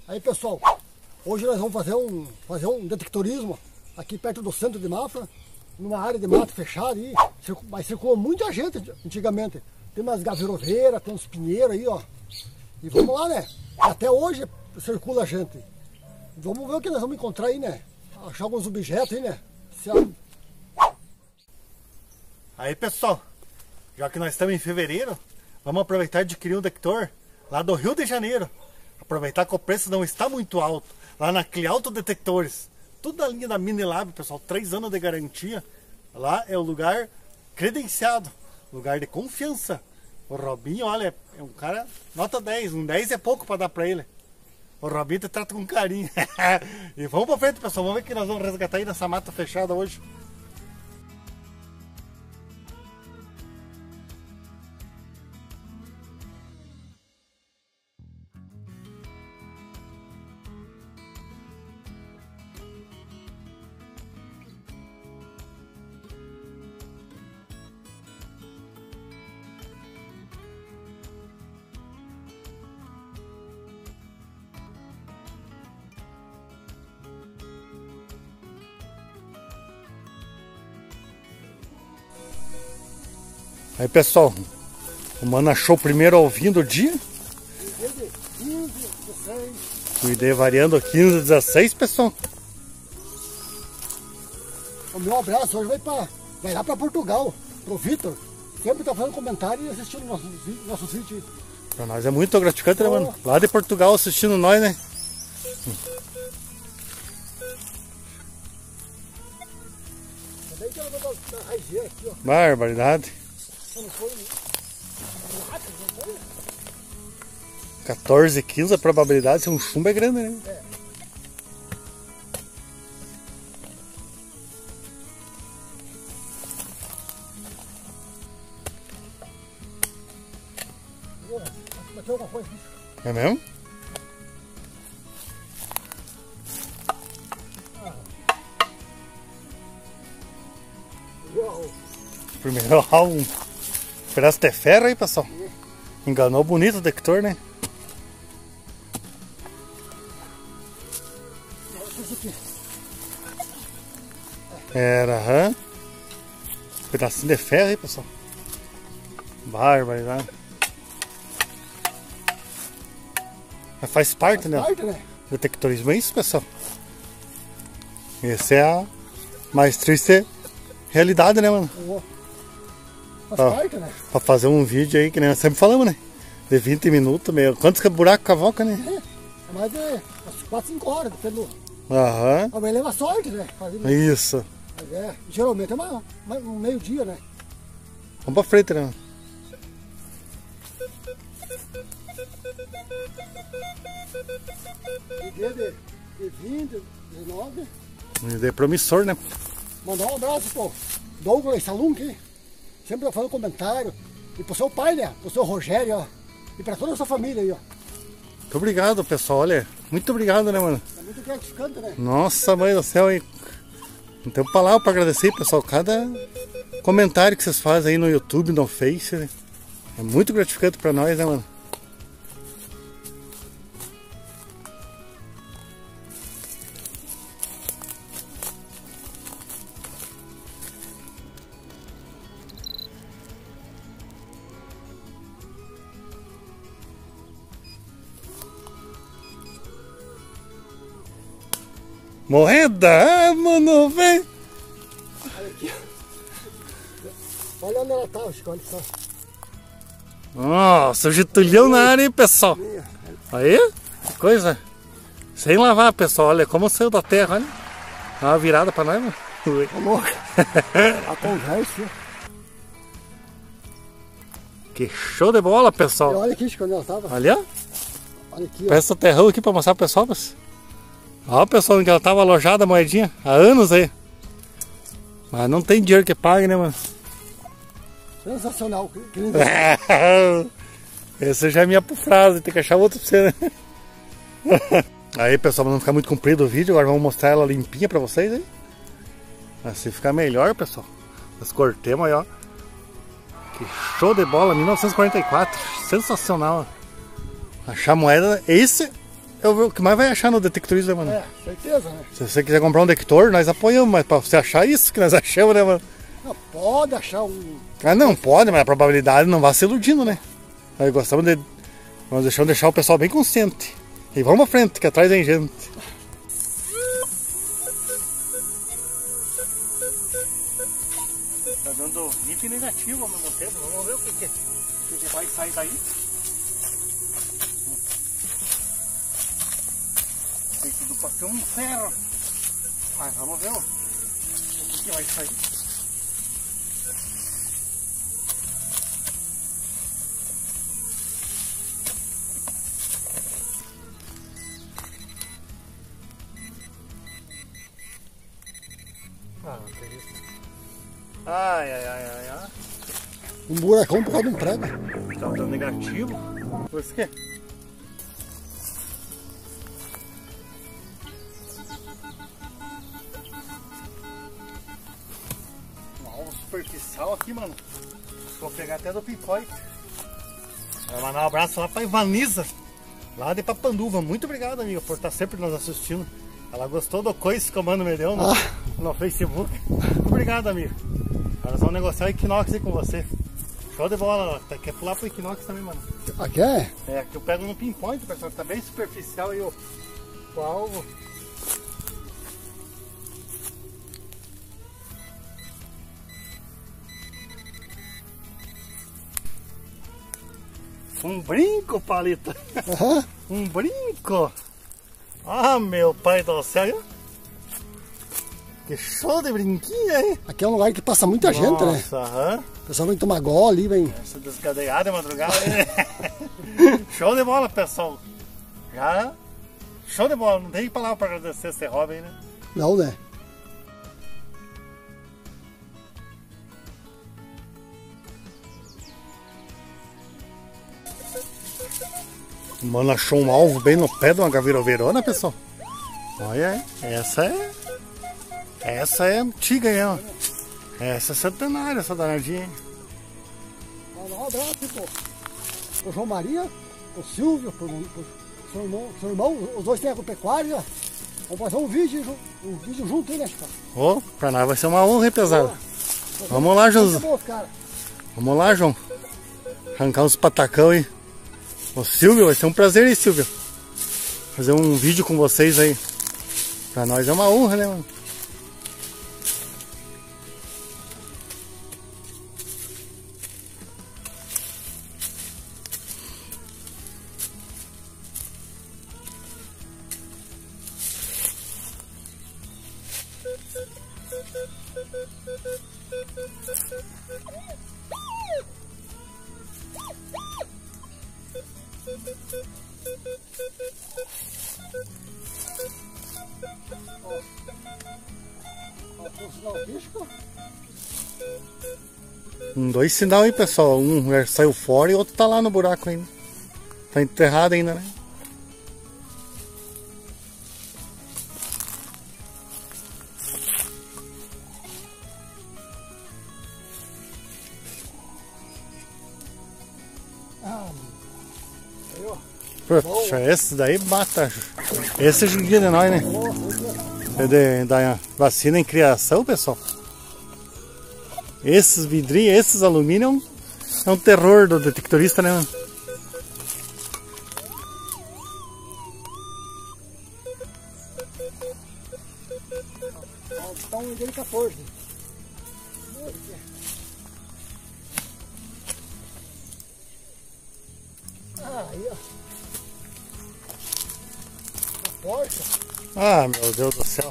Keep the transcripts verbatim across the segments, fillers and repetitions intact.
Aí pessoal, hoje nós vamos fazer um, fazer um detectorismo aqui perto do centro de Mafra, numa área de mato fechada aí, mas circulou muita gente antigamente. Tem umas gaviroveiras, tem uns pinheiros aí, ó. E vamos lá, né? Até hoje circula gente. Vamos ver o que nós vamos encontrar aí, né? Achar alguns objetos aí, né? Se a... Aí pessoal, já que nós estamos em fevereiro, vamos aproveitar de adquirir um detector lá do Rio de Janeiro. Aproveitar que o preço não está muito alto. Lá na Clialto Detectores. Tudo na linha da Minilab, pessoal. Três anos de garantia. Lá é o lugar credenciado. Lugar de confiança. O Robinho, olha, é um cara nota dez. Um dez é pouco para dar para ele. O Robinho te trata com carinho. E vamos para frente, pessoal. Vamos ver o que nós vamos resgatar aí nessa mata fechada hoje. Aí pessoal, o mano achou o primeiro alvinho do dia. quinze, dezesseis. Cuidei variando quinze, dezesseis, pessoal. O meu abraço hoje vai, pra, vai lá para Portugal, pro Vitor. Sempre tá fazendo comentário e assistindo nossos, nossos vídeos. Pra nós é muito gratificante, né, mano? Lá de Portugal assistindo nós, né? Também quero ver da raiz aqui, ó. Barbaridade. Não foi, quatorze, quinze a probabilidade de ser um chumbo é grande, né? É. Bateu alguma coisa, bicho? É mesmo? Uau. Primeiro um pedaço de ferro aí, pessoal. Enganou bonito o detector, né? Era, aham. Pedacinho de ferro aí, pessoal. Barbaridade. Mas faz parte, Faz né? parte, né? Detectorismo é isso, pessoal. Essa é a mais triste realidade, né, mano? Oh. Faz Ó, parte, né? pra fazer um vídeo aí, que nem nós sempre falamos, né? De vinte minutos, meio. Quantos que é buraco cavoca, né? É, é mais de umas quatro, cinco horas, dependendo. Aham. Mas leva sorte, né? Fazendo... Isso. Mas é, geralmente é uma, uma, um meio-dia, né? Vamos pra frente, né? Dia de, de vinte, dezenove. É promissor, né? Mandar um abraço pro Douglas Salum aqui. Sempre tá fazendo comentário. E pro seu pai, né? Pro seu Rogério, ó. E pra toda a sua família aí, ó. Muito obrigado, pessoal. Olha, muito obrigado, né, mano? É muito gratificante, né? Nossa, mãe do céu, hein? Não tenho palavra pra agradecer, pessoal. Cada comentário que vocês fazem aí no YouTube, no Face, né? É muito gratificante pra nós, né, mano? Moeda, ah, mano, vem! Olha aqui, ó. Olha onde ela tá, Chico, olha só. Nossa, o Getulhão na área, hein, pessoal? Aí, que coisa. Sem lavar, pessoal. Olha como saiu da terra, olha. Dá uma virada pra nós, mano. Tá louco. A conversa. Que show de bola, E pessoal. olha aqui, Chico, onde ela tava. Olha, Olha aqui, ó. peça terrão aqui pra mostrar pro pessoal, mas... Ó, pessoal, onde ela tava alojada, a moedinha, há anos aí. Mas não tem dinheiro que pague, né, mano? Sensacional. Que lindo. Essa já é minha frase, tem que achar outro pra você, né? Aí, pessoal, pra não ficar muito comprido o vídeo, agora vamos mostrar ela limpinha pra vocês aí. Assim ficar melhor, pessoal. Nós cortemos aí, ó. Que show de bola, mil novecentos e quarenta e quatro. Sensacional. Achar moeda, esse é o que mais vai achar no detectorismo, né, mano? É, certeza, né? Se você quiser comprar um detector, nós apoiamos, mas pra você achar isso que nós achamos, né, mano? Não, pode achar um... Ah, não, pode, mas a probabilidade não vai se iludindo, né? Nós gostamos de... Nós deixamos deixar o pessoal bem consciente. E vamos à frente, que atrás vem gente. Tá dando limpo e negativo ao mesmo tempo. Vamos ver o que, que, o que vai sair daí. Tem tudo pra ser um ferro. Mas vamos ver o, o que, que vai sair. Ah, que isso. Ai, ai, ai, ai, ai. Um buracão por causa de um prego. Tá dando negativo. Por isso que? Uma alva superficial aqui, mano. Vou pegar até do pinpoint. Vou mandar um abraço lá pra Ivaniza, lá de Papanduva. Muito obrigado, amiga, por estar sempre nos assistindo. Ela gostou do coice que o mano me deu no, ah. no Facebook. Muito obrigado, amigo. Nós vamos negociar o Equinox aí com você. Show de bola, ó. Quer pular pro Equinox também, mano? Ah, quer? É, que eu pego no pinpoint, pessoal. Tá bem superficial aí o, o alvo. Um brinco, Palita. Uhum. Um brinco. Ah, meu pai do céu. Que show de brinquinho, hein? Aqui é um lugar que passa muita Nossa, gente, né? Aham. O pessoal vem tomar gole, vem... Essa descadeada de madrugada, né? Show de bola, pessoal. Já... Show de bola. Não tem palavra para agradecer esse hobby, né? Não, né? Mano, achou um alvo bem no pé de uma gaviroverona, pessoal. Olha aí, essa é... Essa é antiga, hein, ó. Essa é centenária, essa danadinha, hein. Um abraço, pô. O João Maria, o Silvio, o seu irmão, seu irmão, os dois têm agropecuária. Vamos fazer um vídeo, um vídeo junto aí, né, Chico? Ô, oh, pra nós vai ser uma honra, hein, pesado. Oh, vamos lá, João. Vamos lá, João. Arrancar uns patacão aí. Ô, Silvio, vai ser um prazer aí, Silvio. Fazer um vídeo com vocês aí. Pra nós é uma honra, né, mano? Um, dois sinal aí, pessoal. Um já saiu fora e outro tá lá no buraco ainda. Tá enterrado ainda, né? Ah, Poxa, esse daí mata. Esse é judia de nós, né? É de, da vacina em criação, pessoal. Esses vidrinhos, esses alumínio é um terror do detectorista, né, mano? Tá um dele quatorze. Ah, aí, ó. A porta. Ah, meu Deus do céu.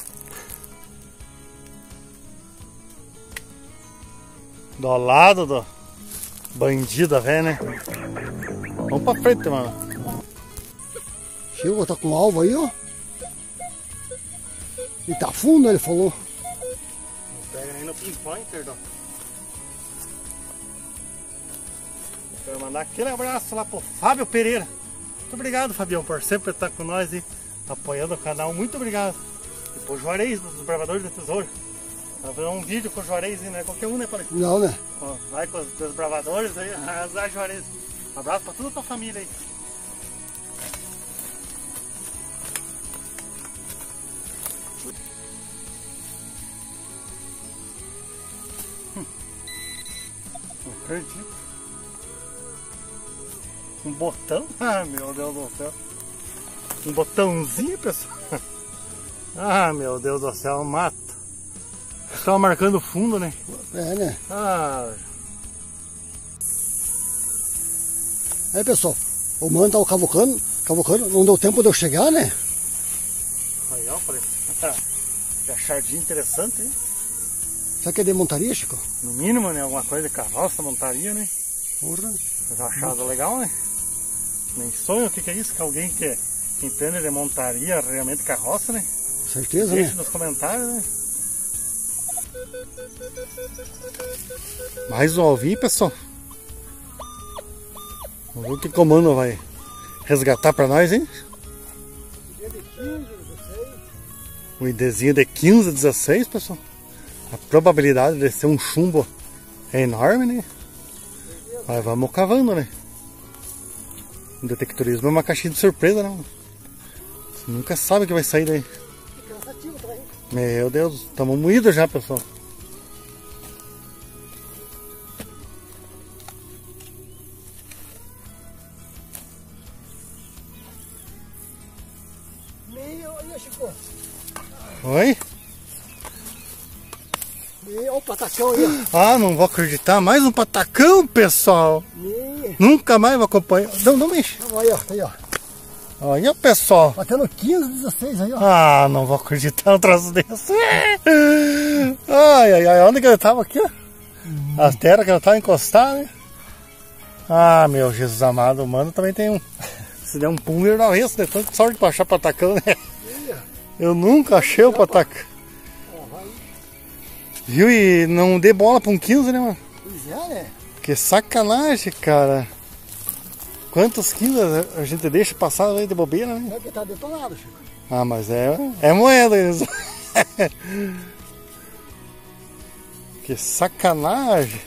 Do lado do bandido, velho, né? Vamos pra frente, mano. Chegou, tá com alvo aí, ó. E tá fundo, ele falou. Pega aí no pinpointer, Dó. Quero mandar aquele abraço lá pro Fábio Pereira. Muito obrigado, Fabião, por sempre estar com nós e apoiando o canal. Muito obrigado. E pro Juarez, dos Bravadores do Tesouro. Vai fazer um vídeo com o Juarez, né? Qualquer um, né, Paulo? Não, né? Ó, vai com os desbravadores aí, arrasar, Juarez. Um abraço pra toda a tua família aí. Não acredito. Um botão? Ah, meu Deus do céu. Um botãozinho, pessoal. Ah, meu Deus do céu, mata. Estava marcando fundo, né? É, né? Ah. Aí, pessoal, o mano tava cavocando, cavocando, não deu tempo de eu chegar, né? Aí, ó, falei. Que achadinha interessante, hein? Será que é de montaria, Chico? No mínimo, né? Alguma coisa de carroça, montaria, né? Porra. Mas achado legal, né? Nem sonho o que, que é isso, que alguém que entende de montaria, realmente carroça, né? Certeza, Deixa né? nos comentários, né? Mais um alvinho, pessoal. Vamos ver o que o comando vai resgatar pra nós, hein? O IDzinho de quinze, dezesseis, pessoal. A probabilidade de ser um chumbo é enorme, né? Mas vamos cavando, né? O detectorismo é uma caixinha de surpresa, não. Você nunca sabe o que vai sair daí. Meu Deus, estamos moídos já, pessoal. Oi? Olha o patacão aí. Ah, não vou acreditar. Mais um patacão, pessoal. E... Nunca mais vou acompanhar. Não, não mexe. Aí, ó, aí, ó. Olha, pessoal. Batendo quinze, dezesseis aí, ó. Ah, não vou acreditar um troço desse. Ai, ai, ai. Onde que ele tava aqui, ó? Hum. A terra que ele tava encostada, né? Ah, meu Jesus amado. O mano também tem um... Se der um pum, ele dá isso, né? Tanta sorte pra achar patacão, né? Eu nunca achei o patacão. Viu? E não dê bola pra um quinze, né, mano? Pois é, né? Que sacanagem, cara. Quantos quinze a gente deixa passar aí de bobeira, né? É que tá detonado, Chico. Ah, mas é, é moeda isso. Que sacanagem.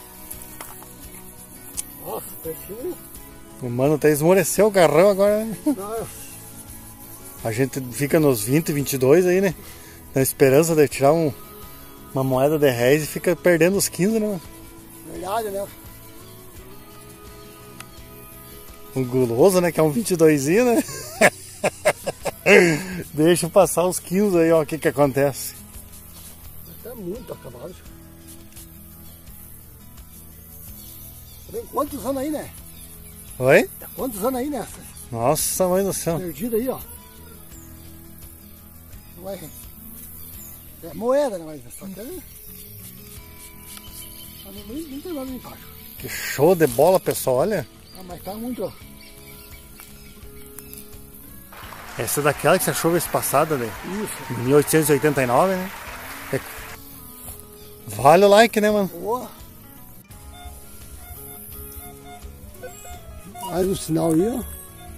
Nossa, perfil. O mano até esmoreceu o garrão agora, né? Nossa. A gente fica nos vinte, vinte e dois aí, né? Na esperança de tirar um, uma moeda de réis e fica perdendo os quinze, né, mano? Verdade, né? Um guloso, né? Que é um vinte e dois, né? Deixa eu passar os quinze aí, ó. O que que acontece? Tá muito acabado. Tem quantos anos aí, né? Oi? Tá quantos anos aí nessa? Nossa, mãe do céu. Perdido aí, ó. Não é, é moeda, né? Mas só que é... Nem, nem tem nada embaixo. Que show de bola, pessoal, olha. Ah, mas tá muito, ó. Essa é daquela que você achou vez passada, né? Isso. Em mil oitocentos e oitenta e nove, né? É... Vale o like, né, mano? Boa. Mais um sinal aí, ó.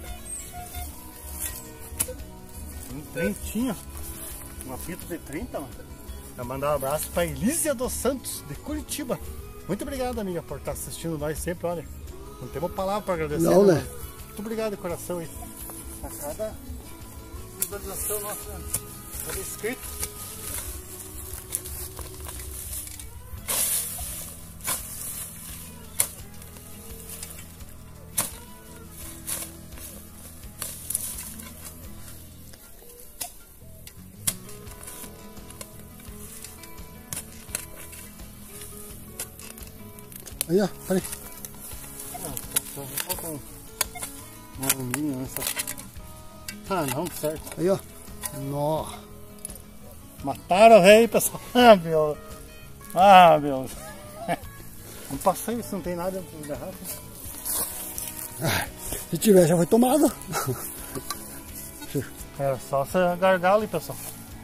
Um trintinho. Uma fita de trinta, mano. Vou mandar um abraço pra Elísia dos Santos, de Curitiba. Muito obrigado, amiga, por estar assistindo nós sempre, olha. Não temos palavra para agradecer. Não, né? Mano. Muito obrigado de coração aí. A cada visualização nossa, cada inscrito. Aí, ó, peraí. Falta um arruminho nessa. Ah, não, certo. Aí, ó. Nó. Mataram o rei, pessoal. Ah, meu. Ah, meu. Não passei, isso não tem nada dentro da garrafa. Ah, se tiver, já foi tomado. Era só essa gargalo aí, pessoal.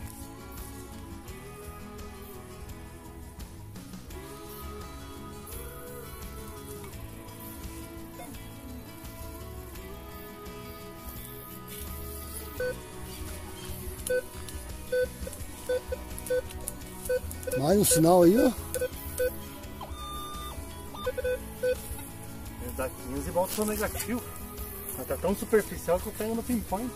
Mais um sinal aí, ó. Dá quinze e volta pro negativo. Mas tá tão superficial que eu pego no pinpoint.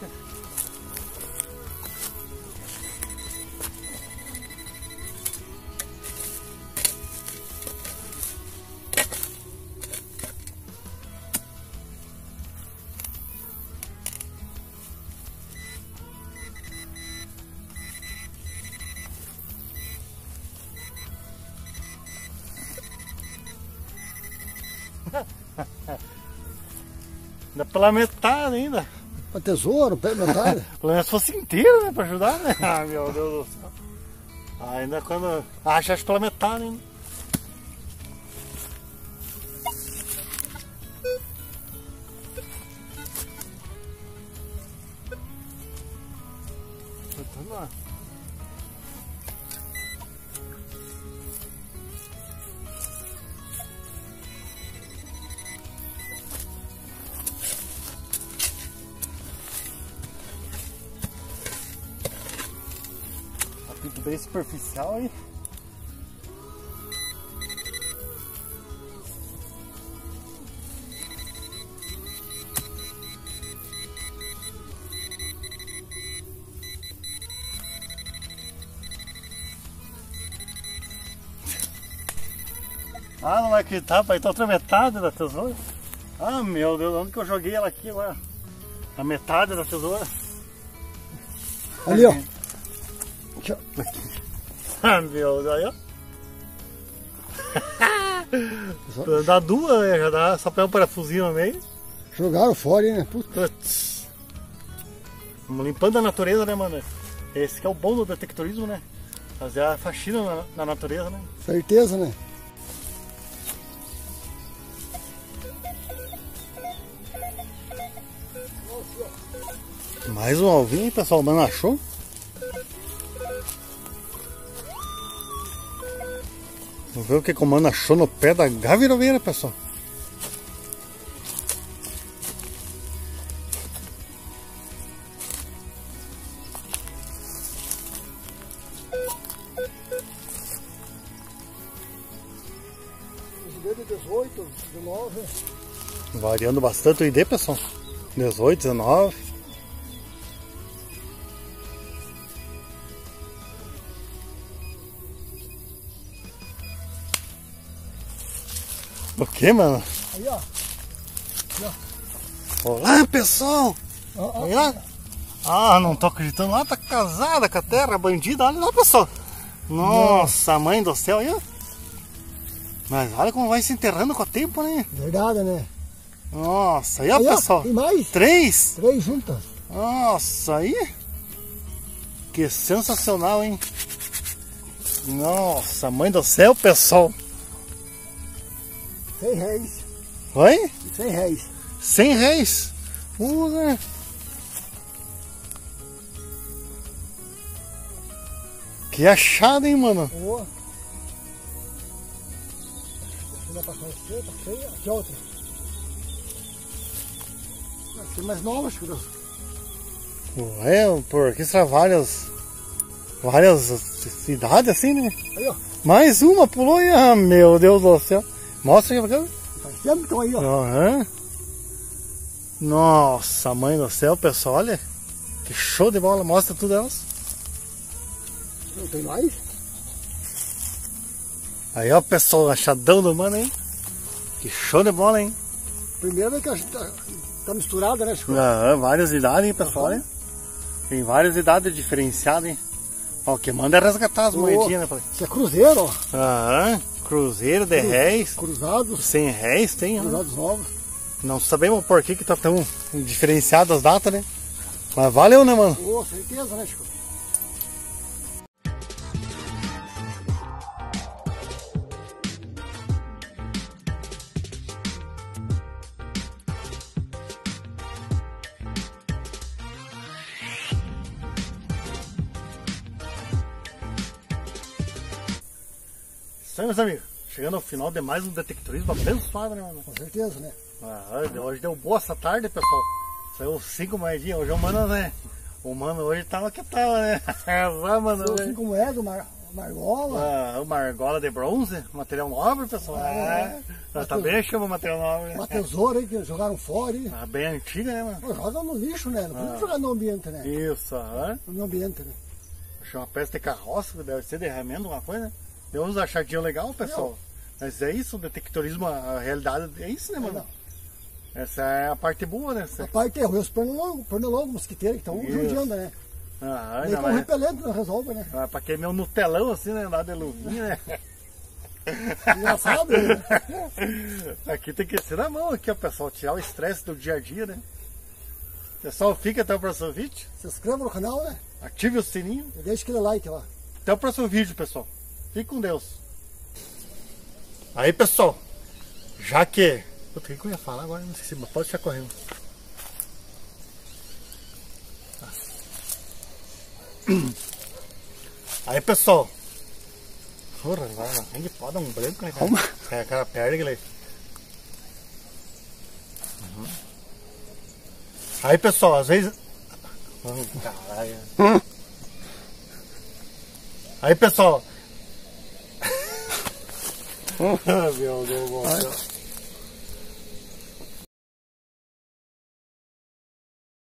Ainda pela metade ainda. Uma tesoura, pela metade. Pelo menos fosse inteiro, né? Pra ajudar, né? Ah, meu Deus do céu. Ainda quando. Acha pela metade ainda. Vamos lá. Apito bem superficial aí. Ah, não vai acreditar, pai, tá outra metade da tesoura. Ah, meu Deus, onde que eu joguei ela aqui agora? A metade da tesoura. Ali, ó. Aqui, ó. Ah, meu Deus, aí, ó. Dá duas, né? Já dá só pra um parafusinho no meio. Jogaram fora, hein, né? Puta. Putz. Vamos limpando a natureza, né, mano? Esse que é o bom do detectorismo, né? Fazer a faxina na, na natureza, né? Certeza, né? Mais um alvinho aí, pessoal, o mano achou. Vamos ver o que o mano achou no pé da gaviroveira, pessoal. dezoito, dezenove. Variando bastante o I D, pessoal. dezoito, dezenove. O que, mano? Aí, ó. Aí, ó. Olá, pessoal! Ó, ó. Olha lá. Ah, não tô acreditando lá, tá casada com a terra, bandida. Olha lá, pessoal. Nossa, mãe do céu, aí, ó. Mas olha como vai se enterrando com o tempo, né? Verdade, né? Nossa, aí, ó, Aí, ó, pessoal. tem mais? Três? Três juntas. Nossa, aí. Que sensacional, hein? Nossa, mãe do céu, pessoal. Cem réis. Oi? Cem réis. Cem réis. Usa. Que achado, hein, mano? Boa. Deixa eu passar esse, tá feia. Aqui outra. Tem mais novas, filho. É, porque será várias. Várias idades assim, né? Aí, ó. Mais uma pulou e. Ah, meu Deus do céu. Mostra aqui pra cá. Faz tempo que estão aí, ó. Uhum. Nossa, mãe do céu, pessoal, olha. Que show de bola. Mostra tudo elas. Não tem mais? Aí, ó, pessoal, achadão do mano, hein? Que show de bola, hein? Primeiro é que a gente tá, tá misturada, né, Chico? Uhum, várias idades, hein, pessoal, hein? Tem várias idades diferenciadas, hein? Ó, o que manda é resgatar as moedinhas, né? Pai? Isso é cruzeiro, ó. Aham, cruzeiro de réis. Cruzados. cem réis tem, ó. Cruzados novos. Não sabemos por que que tá tão diferenciado as datas, né? Mas valeu, né, mano? Pô, certeza, né, Chico? Isso aí, meus amigos. Chegando ao final de mais um detectorismo abençoado, né, mano? Com certeza, né? Ah, hoje deu boa essa tarde, pessoal. Saiu cinco moedinhas. Hoje o mano, né? O mano hoje tava que tava, né? Só, mano, Eu né? assim como é, do Mar Margola. Ah, uma argola de bronze, material nobre, pessoal. É. Ah, tá bem, chama material nobre. Uma tesoura aí que jogaram fora aí. Ah, bem antiga, né, mano? Pô, joga no lixo, né? Não pode Ah. jogar no ambiente, né? Isso, aham. No meio ambiente, né? Achei uma peça de carroça, que deve ser de remendo, alguma coisa, né? Deu uns achadinhos legal, pessoal. Mas é isso, o detectorismo, a realidade é isso, né, mano? Não. Essa é a parte boa, né? A parte é os pernilongos, pernilongos, mosquiteiros que estão Isso. judiando, né? Ah, Nem ainda com mais. repelente não resolve, né? Ah, pra queimar um Nutelão assim, né? Andar de luvinha, né? Engraçado, né? Aqui tem que ser na mão, aqui, ó, pessoal. Tirar o estresse do dia a dia, né? Pessoal, fica até o próximo vídeo. Se inscreva no canal, né? Ative o sininho. E deixa aquele like lá. Até o próximo vídeo, pessoal. Fique com Deus. Aí, pessoal. Já que... Puta, o que eu ia falar agora? Não sei se pode ficar correndo. Aí, pessoal. Porra, vai, tem que pode dar um branco, né, cara? Calma. É, cara, perde, galera. Uhum. Aí, pessoal, às vezes... Oh, caralho. Hum. Aí, pessoal. Meu Deus do céu.